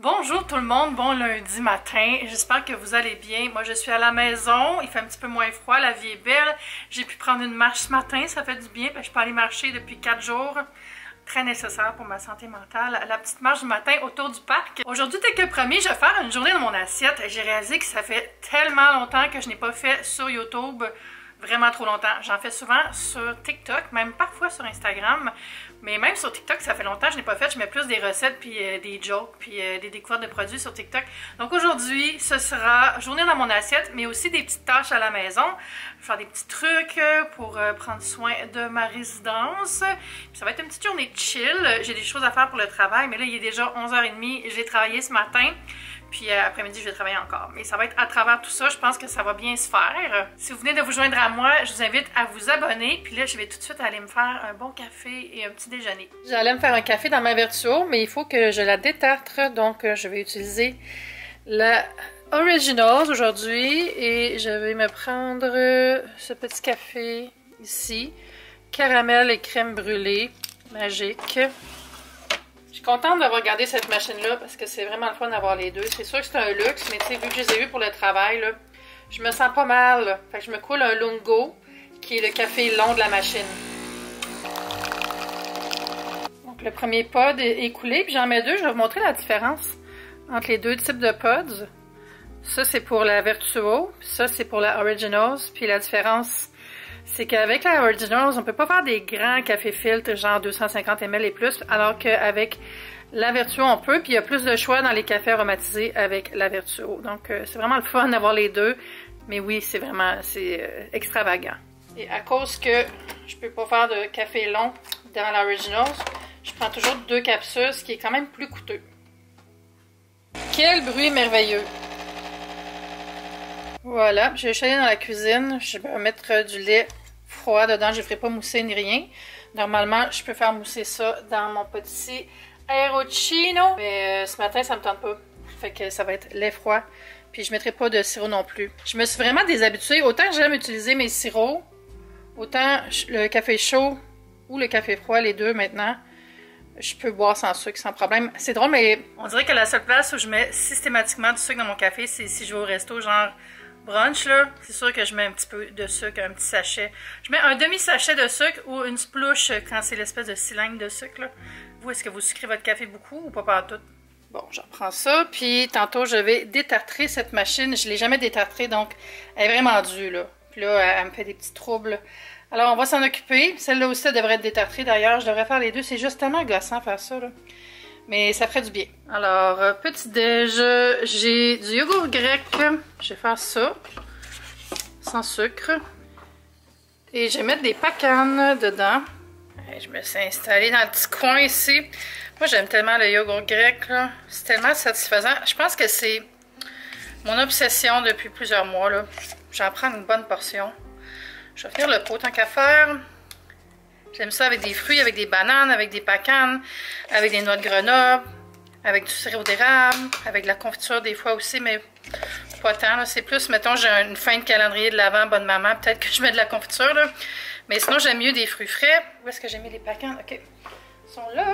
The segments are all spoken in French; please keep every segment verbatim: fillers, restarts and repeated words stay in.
Bonjour tout le monde, bon lundi matin, j'espère que vous allez bien. Moi je suis à la maison, il fait un petit peu moins froid, la vie est belle. J'ai pu prendre une marche ce matin, ça fait du bien, je peux aller marcher depuis quatre jours. Très nécessaire pour ma santé mentale, la petite marche du matin autour du parc. Aujourd'hui, tel que promis, je vais faire une journée dans mon assiette. J'ai réalisé que ça fait tellement longtemps que je n'ai pas fait sur YouTube, vraiment trop longtemps. J'en fais souvent sur TikTok, même parfois sur Instagram, mais même sur TikTok, ça fait longtemps que je n'ai pas fait. Je mets plus des recettes, puis euh, des jokes, puis euh, des découvertes de produits sur TikTok. Donc aujourd'hui, ce sera journée dans mon assiette, mais aussi des petites tâches à la maison. Je vais faire des petits trucs pour euh, prendre soin de ma résidence. Puis ça va être une petite journée chill. J'ai des choses à faire pour le travail, mais là, il est déjà onze heures trente. J'ai travaillé ce matin. Puis euh, après-midi, je vais travailler encore. Mais ça va être à travers tout ça, je pense que ça va bien se faire. Si vous venez de vous joindre à moi, je vous invite à vous abonner. Puis là, je vais tout de suite aller me faire un bon café et un petit déjeuner. J'allais me faire un café dans ma Vertuo, mais il faut que je la détartre. Donc, je vais utiliser la Originals aujourd'hui. Et je vais me prendre ce petit café ici. Caramel et crème brûlée. Magique. Je suis contente d'avoir regardé cette machine-là parce que c'est vraiment le fun d'avoir les deux. C'est sûr que c'est un luxe, mais tu sais, vu que je les ai eus pour le travail, là, je me sens pas mal. Là. Fait que je me coule un Lungo, qui est le café long de la machine. Donc le premier pod est coulé, puis j'en mets deux. Je vais vous montrer la différence entre les deux types de pods. Ça, c'est pour la Vertuo, puis ça, c'est pour la Originals. Puis la différence, c'est qu'avec la Originals, on peut pas faire des grands cafés filtres, genre deux cent cinquante millilitres et plus, alors qu'avec la Vertuo, on peut, puis il y a plus de choix dans les cafés aromatisés avec la Vertuo. Donc, euh, c'est vraiment le fun d'avoir les deux, mais oui, c'est vraiment, c'est euh, extravagant. Et à cause que je peux pas faire de café long dans la Originals, je prends toujours deux capsules, ce qui est quand même plus coûteux. Quel bruit merveilleux! Voilà, je vais aller dans la cuisine, je vais mettre du lait froid dedans, je ne ferai pas mousser ni rien. Normalement, je peux faire mousser ça dans mon petit Aeroccino, mais euh, ce matin, ça me tente pas. Fait que ça va être lait froid, puis je ne mettrai pas de sirop non plus. Je me suis vraiment déshabituée, autant que j'aime utiliser mes sirops, autant le café chaud ou le café froid, les deux maintenant, je peux boire sans sucre, sans problème. C'est drôle, mais on dirait que la seule place où je mets systématiquement du sucre dans mon café, c'est si je vais au resto, genre brunch, là, c'est sûr que je mets un petit peu de sucre, un petit sachet. Je mets un demi-sachet de sucre ou une splouche quand c'est l'espèce de cylindre de sucre, là. Vous, est-ce que vous sucrez votre café beaucoup ou pas partout? Bon, j'en prends ça, puis tantôt, je vais détartrer cette machine. Je ne l'ai jamais détartrée, donc elle est vraiment dure, là. Puis là, elle, elle me fait des petits troubles. Alors, on va s'en occuper. Celle-là aussi, elle devrait être détartrée, d'ailleurs. Je devrais faire les deux. C'est juste tellement gossant faire ça, là. Mais ça ferait du bien. Alors, euh, petit déj, j'ai du yogourt grec. Je vais faire ça. Sans sucre. Et je vais mettre des pacanes dedans. Et je me suis installée dans le petit coin ici. Moi, j'aime tellement le yogourt grec, là. C'est tellement satisfaisant. Je pense que c'est mon obsession depuis plusieurs mois, là. J'en prends une bonne portion. Je vais finir le pot tant qu'à faire. J'aime ça avec des fruits, avec des bananes, avec des pacanes, avec des noix de Grenoble, avec du sirop d'érable, avec de la confiture des fois aussi, mais pas tant. C'est plus, mettons, j'ai une fin de calendrier de l'Avent, bonne maman, peut-être que je mets de la confiture, là. Mais sinon, j'aime mieux des fruits frais. Où est-ce que j'ai mis les pacanes? OK. Ils sont là.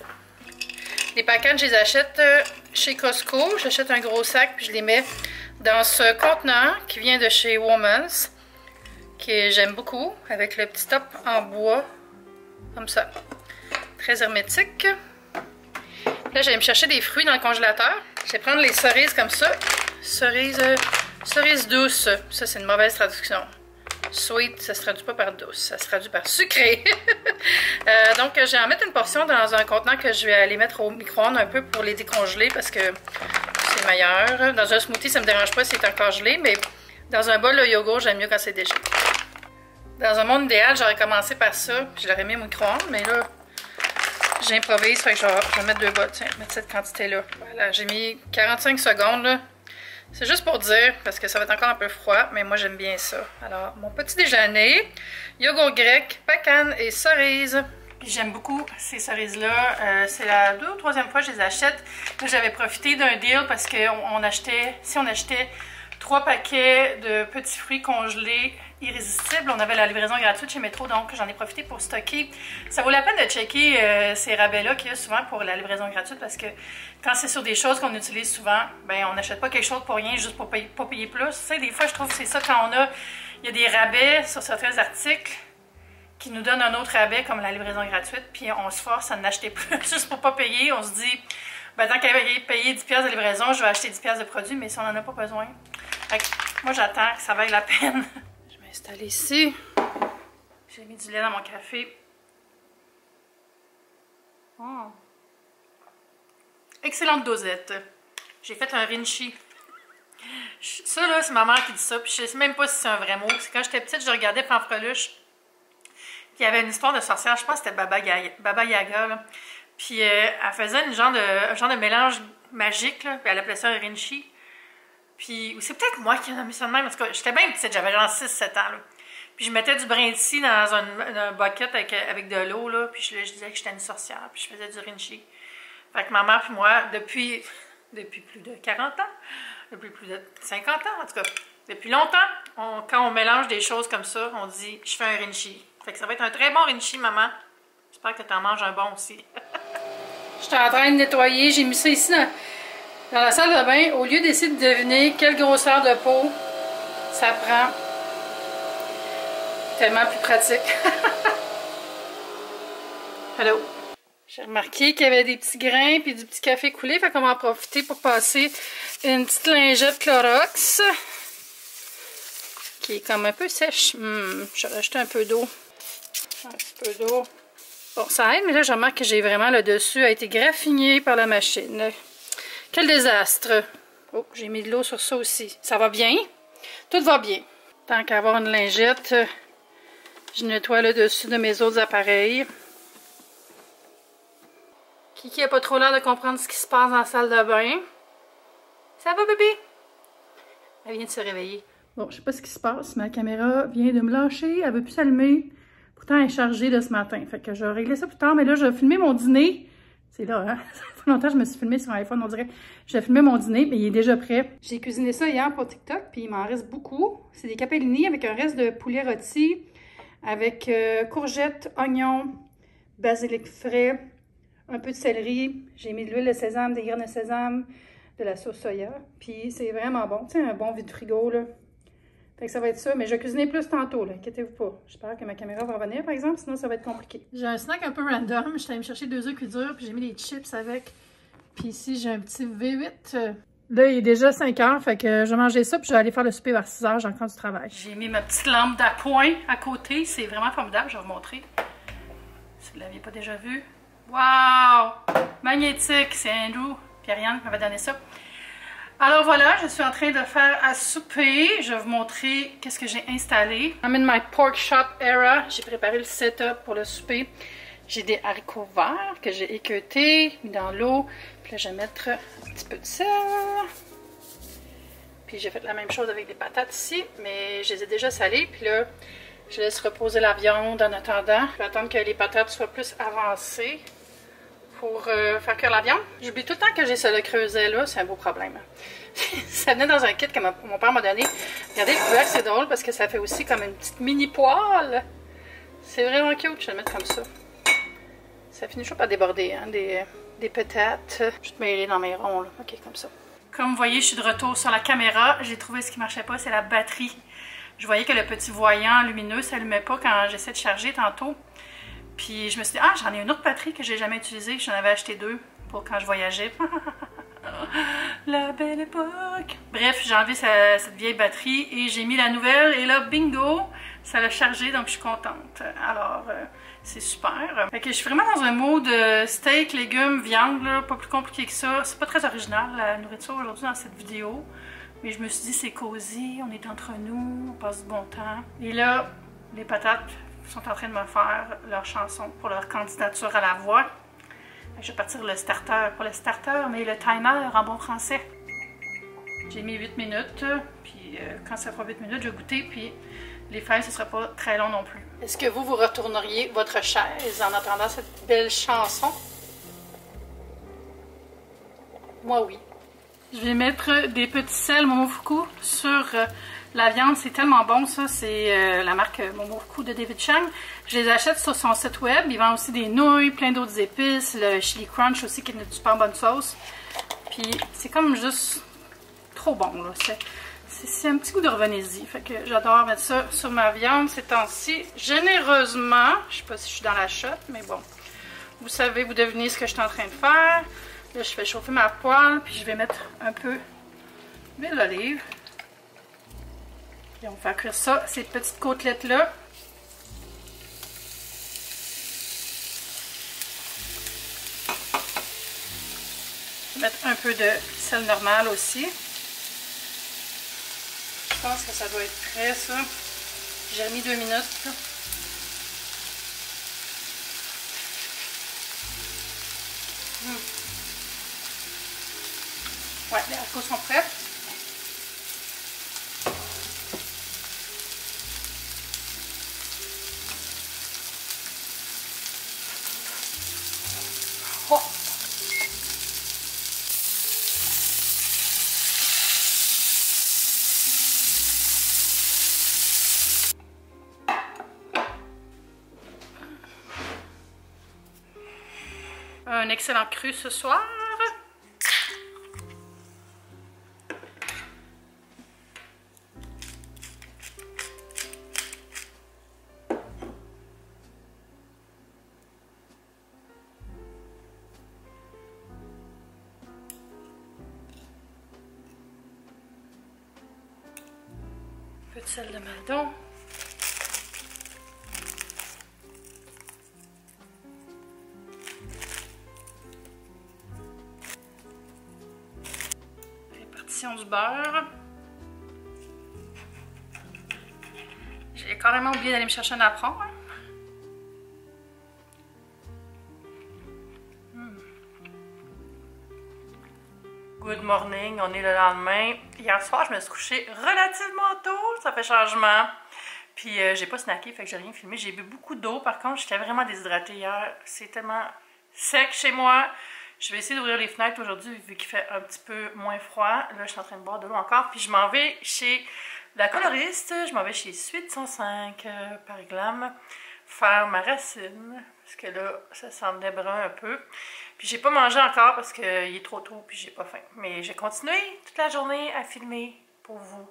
Les pacanes, je les achète chez Costco. J'achète un gros sac, puis je les mets dans ce contenant qui vient de chez Woman's, que j'aime beaucoup, avec le petit top en bois. Comme ça. Très hermétique. Là, je vais me chercher des fruits dans le congélateur. Je vais prendre les cerises comme ça. Cerises, euh, cerises douces. Ça, c'est une mauvaise traduction. Sweet, ça se traduit pas par douce. Ça se traduit par sucré. euh, donc, je vais en mettre une portion dans un contenant que je vais aller mettre au micro-ondes un peu pour les décongeler parce que c'est meilleur. Dans un smoothie, ça me dérange pas si c'est encore gelé, mais dans un bol de yogourt, j'aime mieux quand c'est dégelé. Dans un monde idéal, j'aurais commencé par ça, puis je l'aurais mis au micro-ondes, mais là, j'improvise, fait que je vais, je vais mettre deux bols, tiens, mettre cette quantité-là. Voilà, j'ai mis quarante-cinq secondes, là. C'est juste pour dire, parce que ça va être encore un peu froid, mais moi, j'aime bien ça. Alors, mon petit déjeuner, yogourt grec, pacane et cerises. J'aime beaucoup ces cerises-là. Euh, c'est la deux ou troisième fois que je les achète. Là, j'avais profité d'un deal parce qu'on on achetait, si on achetait trois paquets de petits fruits congelés irrésistible. On avait la livraison gratuite chez Métro, donc j'en ai profité pour stocker. Ça vaut la peine de checker euh, ces rabais-là qu'il y a souvent pour la livraison gratuite parce que quand c'est sur des choses qu'on utilise souvent, ben on n'achète pas quelque chose pour rien juste pour payer, pas payer plus. Tu sais, des fois, je trouve que c'est ça quand on a, il y a des rabais sur certains articles qui nous donnent un autre rabais comme la livraison gratuite, puis on se force à en acheter plus juste pour pas payer. On se dit, ben tant qu'à payer dix piastres de livraison, je vais acheter dix piastres de produit, mais si on n'en a pas besoin. Fait que moi, j'attends que ça vaille la peine. Installé ici. J'ai mis du lait dans mon café. Oh. Excellente dosette. J'ai fait un Rinchi. Ça, là, c'est ma mère qui dit ça. Puis je sais même pas si c'est un vrai mot. C'est quand j'étais petite, je regardais Fanfreluche. Puis il y avait une histoire de sorcière. Je pense que c'était Baba Yaga. Baba Yaga là. Puis euh, elle faisait une genre de, un genre de mélange magique. Là, puis elle appelait ça un Rinchi. Puis, c'est peut-être moi qui ai mis ça de même. En tout cas, j'étais bien petite, j'avais genre six sept ans. Là. Puis, je mettais du brindisi dans un, un bucket avec, avec de l'eau, là. Puis, je, je disais que j'étais une sorcière. Puis, je faisais du Rinchi. Fait que ma mère et moi, depuis, depuis plus de quarante ans, depuis plus de cinquante ans, en tout cas, depuis longtemps, on, quand on mélange des choses comme ça, on dit « je fais un Rinchi ». Fait que ça va être un très bon Rinchi, maman. J'espère que tu en manges un bon aussi. J'étais en train de nettoyer. J'ai mis ça ici dans... Dans la salle de bain, au lieu d'essayer de deviner quelle grosseur de peau ça prend, tellement plus pratique. Hello. J'ai remarqué qu'il y avait des petits grains et du petit café coulé, fait qu'on va en profiter pour passer une petite lingette Clorox qui est comme un peu sèche. Hum, je vais rajouter un peu d'eau. Un petit peu d'eau. Bon, ça aide, mais là, je remarque que j'ai vraiment le dessus a été graffiné par la machine. Quel désastre! Oh, j'ai mis de l'eau sur ça aussi. Ça va bien? Tout va bien. Tant qu'à avoir une lingette, je nettoie le dessus de mes autres appareils. Kiki n'a pas trop l'air de comprendre ce qui se passe dans la salle de bain. Ça va, bébé? Elle vient de se réveiller. Bon, je sais pas ce qui se passe. Ma caméra vient de me lâcher. Elle veut plus s'allumer. Pourtant, elle est chargée de ce matin. Fait que je vais régler ça plus tard. Mais là, je vais filmer mon dîner. C'est là, hein? Ça fait longtemps que je me suis filmée sur un iPhone, on dirait. Je vais filmer mon dîner, mais il est déjà prêt. J'ai cuisiné ça hier pour TikTok, puis il m'en reste beaucoup. C'est des capellini avec un reste de poulet rôti, avec euh, courgettes, oignons, basilic frais, un peu de céleri. J'ai mis de l'huile de sésame, des graines de sésame, de la sauce soya. Puis c'est vraiment bon. Tu sais, un bon vide frigo, là. Fait que ça va être ça, mais je vais cuisiner plus tantôt, là, inquiétez-vous pas. J'espère que ma caméra va revenir, par exemple, sinon ça va être compliqué. J'ai un snack un peu random, j'étais allée me chercher deux œufs cuits durs, puis j'ai mis des chips avec. Puis ici, j'ai un petit V huit. Là, il est déjà cinq heures, fait que je vais manger ça, puis je vais aller faire le souper vers six heures, j'ai encore du travail. J'ai mis ma petite lampe d'appoint à côté, c'est vraiment formidable, je vais vous montrer. Si vous ne l'aviez pas déjà vu. Waouh! Magnétique, c'est Andrew, puis Ariane qui m'avait donné ça. Alors voilà, je suis en train de faire à souper. Je vais vous montrer qu'est-ce que j'ai installé. I'm in my pork chop era. J'ai préparé le setup pour le souper. J'ai des haricots verts que j'ai équeutés, mis dans l'eau. Puis là, je vais mettre un petit peu de sel. Puis j'ai fait la même chose avec des patates ici, mais je les ai déjà salées. Puis là, je laisse reposer la viande en attendant. Je vais attendre que les patates soient plus avancées pour euh, faire cuire la viande. J'oublie tout le temps que j'ai ce creuset là, c'est un beau problème. Ça venait dans un kit que ma, mon père m'a donné. Regardez le couvercle, c'est drôle parce que ça fait aussi comme une petite mini poêle. C'est vraiment cute, je vais le mettre comme ça. Ça finit toujours par déborder, hein, des, des patates. Je vais te mêler dans mes ronds, là. Ok, comme ça. Comme vous voyez, je suis de retour sur la caméra. J'ai trouvé ce qui marchait pas, c'est la batterie. Je voyais que le petit voyant lumineux ne s'allumait pas quand j'essaie de charger tantôt. Puis je me suis dit, ah, j'en ai une autre batterie que j'ai jamais utilisée. J'en avais acheté deux pour quand je voyageais. La belle époque. Bref, j'ai enlevé sa, cette vieille batterie et j'ai mis la nouvelle. Et là, bingo, ça l'a chargé, donc je suis contente. Alors, euh, c'est super. Fait que je suis vraiment dans un mode steak, légumes, viande, là, pas plus compliqué que ça. C'est pas très original, la nourriture aujourd'hui dans cette vidéo. Mais je me suis dit, c'est cosy, on est entre nous, on passe du bon temps. Et là, les patates sont en train de me faire leur chanson pour leur candidature à la voix. Je vais partir le starter, pas le starter, mais le timer en bon français. J'ai mis huit minutes, puis euh, quand ça fera huit minutes, je vais goûter, puis les fèves, ce ne sera pas très long non plus. Est-ce que vous, vous retourneriez votre chaise en entendant cette belle chanson? Moi, oui. Je vais mettre des petits sels Momofuku sur La viande, c'est tellement bon, ça. C'est euh, la marque Momofuku de David Chang. Je les achète sur son site web. Il vend aussi des nouilles, plein d'autres épices. Le chili crunch aussi, qui est une super bonne sauce. Puis, c'est comme juste trop bon, là. C'est un petit goût de revenez-y. Fait que j'adore mettre ça sur ma viande ces temps-ci. Généreusement. Je sais pas si je suis dans la shot, mais bon. Vous savez, vous devinez ce que je suis en train de faire. Là, je fais chauffer ma poêle, puis je vais mettre un peu d'huile d'olive. Et on va faire cuire ça, ces petites côtelettes-là. Je vais mettre un peu de sel normal aussi. Je pense que ça doit être prêt, ça. J'ai remis deux minutes. Là. Mmh. Ouais, les haricots sont prêts. Oh. Un excellent cru ce soir. Un peu de sel de Maldon. Répartition du beurre. J'ai carrément oublié d'aller me chercher un apron. Hein? Mm. Good morning, on est le lendemain. Hier soir, je me suis couchée relativement tôt, ça fait changement. Puis euh, j'ai pas snacké, fait que j'ai rien filmé. J'ai bu beaucoup d'eau, par contre, j'étais vraiment déshydratée hier. C'est tellement sec chez moi. Je vais essayer d'ouvrir les fenêtres aujourd'hui, vu qu'il fait un petit peu moins froid. Là, je suis en train de boire de l'eau encore. Puis je m'en vais chez la coloriste. Je m'en vais chez Suite cent cinq, euh, Paris Glam, faire ma racine. Parce que là, ça semblait brun un peu. Puis j'ai pas mangé encore parce qu'il est trop tôt, puis j'ai pas faim. Mais j'ai continué toute la journée à filmer pour vous.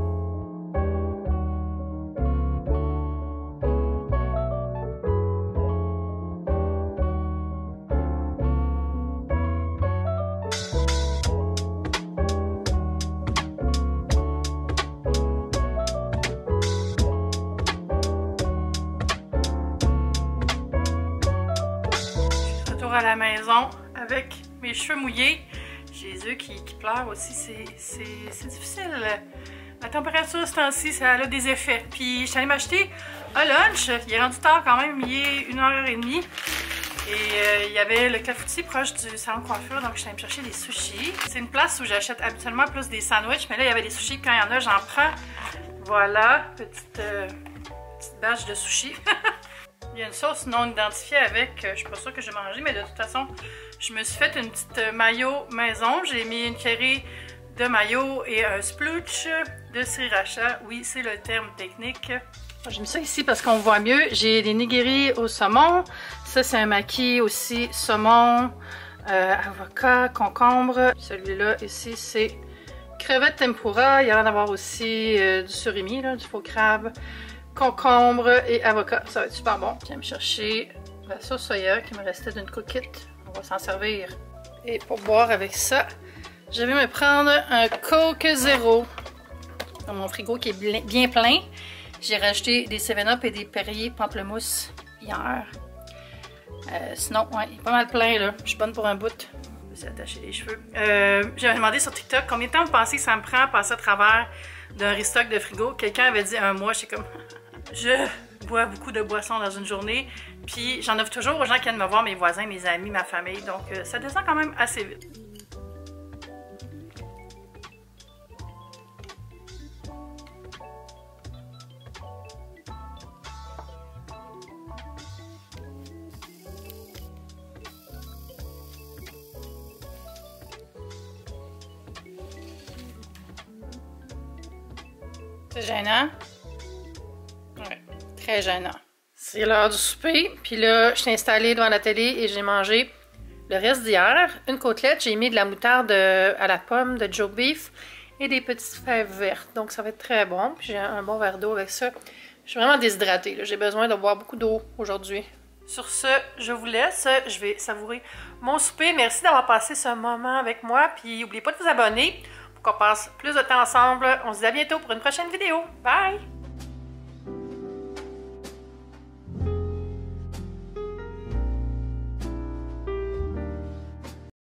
À la maison avec mes cheveux mouillés. J'ai les yeux qui, qui pleurent aussi. C'est difficile. La température ce temps-ci, ça a des effets. Puis je suis allée m'acheter un lunch. Il est rendu tard quand même. Il est une heure trente. Et euh, il y avait le Clafoutis proche du salon de coiffure. Donc je suis allée me chercher des sushis. C'est une place où j'achète habituellement plus des sandwichs. Mais là, il y avait des sushis. Quand il y en a, j'en prends. Voilà. Petite, euh, petite bâche de sushis. Il y a une sauce non identifiée avec, je suis pas sûre que j'ai mangé, mais de toute façon, je me suis fait une petite mayo maison. J'ai mis une cuillerée de mayo et un sploosh de sriracha. Oui, c'est le terme technique. J'ai mis ça ici parce qu'on voit mieux. J'ai des nigiri au saumon. Ça, c'est un maki aussi saumon, euh, avocat, concombre. Celui-là, ici, c'est crevette tempura. Il y a l'air d'avoir aussi euh, du surimi, là, du faux crabe. Concombre et avocat, ça va être super bon. Je viens me chercher la sauce soya qui me restait d'une cookite. On va s'en servir. Et pour boire avec ça, je vais me prendre un Coke Zéro. Dans mon frigo qui est bien plein. J'ai rajouté des seven up et des Perrier pamplemousse hier. Euh, sinon, ouais, il est pas mal plein là. Je suis bonne pour un bout. Je vais essayer d'attacher les cheveux. Euh, J'avais demandé sur TikTok combien de temps vous pensez que ça me prend à passer à travers d'un restock de frigo. Quelqu'un avait dit un mois. J'étais comme... Je bois beaucoup de boissons dans une journée, puis j'en offre toujours aux gens qui viennent me voir, mes voisins, mes amis, ma famille, donc euh, ça descend quand même assez vite. C'est gênant? Ouais, très gênant. C'est l'heure du souper, puis là, je suis installée devant la télé et j'ai mangé le reste d'hier. Une côtelette, j'ai mis de la moutarde à la pomme de Joe Beef et des petites fèves vertes. Donc ça va être très bon. Puis j'ai un bon verre d'eau avec ça. Je suis vraiment déshydratée. J'ai besoin de boire beaucoup d'eau aujourd'hui. Sur ce, je vous laisse. Je vais savourer mon souper. Merci d'avoir passé ce moment avec moi. Puis n'oubliez pas de vous abonner pour qu'on passe plus de temps ensemble. On se dit à bientôt pour une prochaine vidéo. Bye!